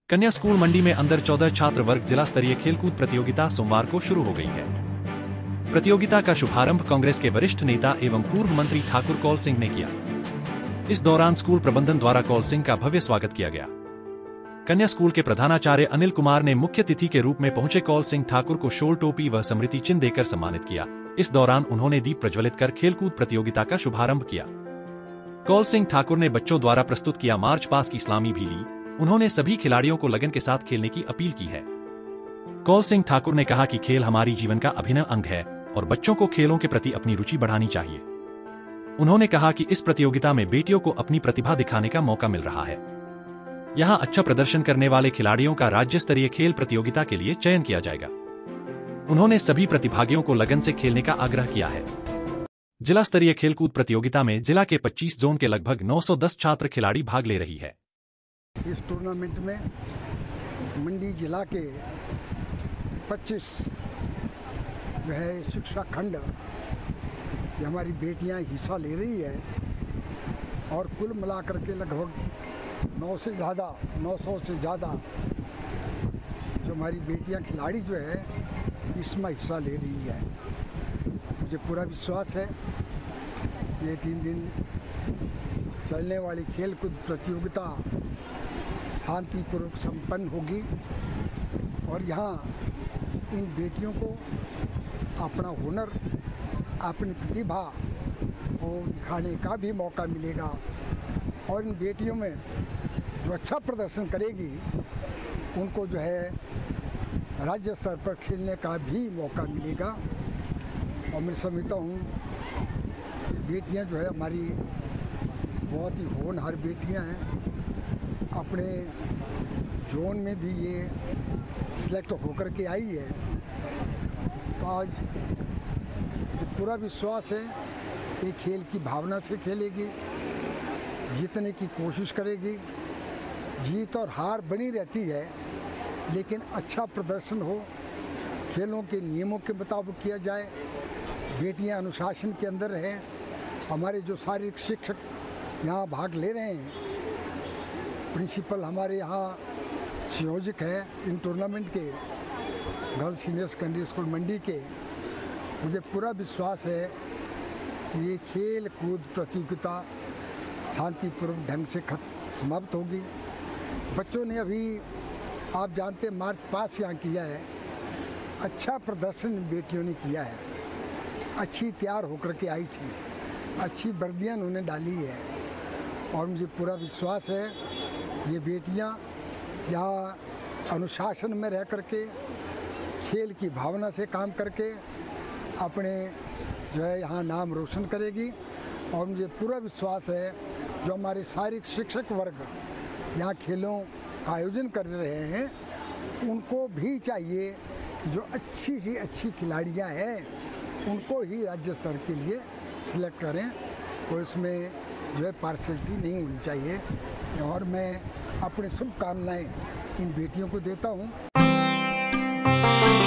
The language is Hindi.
कन्या स्कूल मंडी में अंडर 14 छात्र वर्ग जिला स्तरीय खेलकूद प्रतियोगिता सोमवार को शुरू हो गई है। प्रतियोगिता का शुभारंभ कांग्रेस के वरिष्ठ नेता एवं पूर्व मंत्री ठाकुर कौल सिंह ने किया। इस दौरान स्कूल प्रबंधन द्वारा कौल सिंह का भव्य स्वागत किया गया। कन्या स्कूल के प्रधानाचार्य अनिल कुमार ने मुख्य अतिथि के रूप में पहुंचे कौल सिंह ठाकुर को शॉल, टोपी व स्मृति चिन्ह देकर सम्मानित किया। इस दौरान उन्होंने दीप प्रज्वलित कर खेलकूद प्रतियोगिता का शुभारंभ किया। कौल सिंह ठाकुर ने बच्चों द्वारा प्रस्तुत किया मार्च पास की सलामी भी ली। उन्होंने सभी खिलाड़ियों को लगन के साथ खेलने की अपील की है। कौल सिंह ठाकुर ने कहा कि खेल हमारी जीवन का अभिन्न अंग है और बच्चों को खेलों के प्रति अपनी रुचि बढ़ानी चाहिए। उन्होंने कहा कि इस प्रतियोगिता में बेटियों को अपनी प्रतिभा दिखाने का मौका मिल रहा है। यहां अच्छा प्रदर्शन करने वाले खिलाड़ियों का राज्य स्तरीय खेल प्रतियोगिता के लिए चयन किया जाएगा। उन्होंने सभी प्रतिभागियों को लगन से खेलने का आग्रह किया है। जिला स्तरीय खेलकूद प्रतियोगिता में जिला के 25 जोन के लगभग 910 छात्र खिलाड़ी भाग ले रही है। इस टूर्नामेंट में मंडी जिला के 25 जो है शिक्षा खंड ये हमारी बेटियां हिस्सा ले रही है और कुल मिलाकर के लगभग 900 से ज़्यादा जो हमारी बेटियां खिलाड़ी जो है इसमें हिस्सा ले रही है। मुझे पूरा विश्वास है ये 3 दिन चलने वाली खेलकूद प्रतियोगिता शांतिपूर्वक संपन्न होगी और यहाँ इन बेटियों को अपना हुनर, अपनी प्रतिभा को दिखाने का भी मौका मिलेगा और इन बेटियों में जो अच्छा प्रदर्शन करेगी उनको जो है राज्य स्तर पर खेलने का भी मौका मिलेगा। और मैं समझता हूँ बेटियाँ जो है हमारी बहुत ही होनहार बेटियाँ हैं। अपने जोन में भी ये सिलेक्ट होकर के आई है तो आज पूरा विश्वास है कि खेल की भावना से खेलेगी, जीतने की कोशिश करेगी। जीत और हार बनी रहती है लेकिन अच्छा प्रदर्शन हो, खेलों के नियमों के मुताबिक किया जाए, बेटियां अनुशासन के अंदर रहें। हमारे जो शारीरिक शिक्षक यहाँ भाग ले रहे हैं, प्रिंसिपल हमारे यहाँ संयोजक है इन टूर्नामेंट के girls senior secondary school Mandi के, मुझे पूरा विश्वास है कि ये खेल कूद प्रतियोगिता शांतिपूर्वक ढंग से समाप्त होगी। बच्चों ने अभी आप जानते मार्च पास यहाँ किया है, अच्छा प्रदर्शन बेटियों ने किया है, अच्छी तैयार होकर के आई थी, अच्छी वर्दियाँ उन्होंने डाली है और मुझे पूरा विश्वास है ये बेटियाँ यहाँ अनुशासन में रह करके खेल की भावना से काम करके अपने जो है यहाँ नाम रोशन करेगी। और मुझे पूरा विश्वास है जो हमारे शारीरिक शिक्षक वर्ग यहाँ खेलों का आयोजन कर रहे हैं उनको भी चाहिए जो अच्छी से अच्छी खिलाड़ियाँ हैं उनको ही राज्य स्तर के लिए सिलेक्ट करें। तो इसमें जो है पार्शियलिटी नहीं होनी चाहिए और मैं अपनी शुभकामनाएं इन बेटियों को देता हूँ।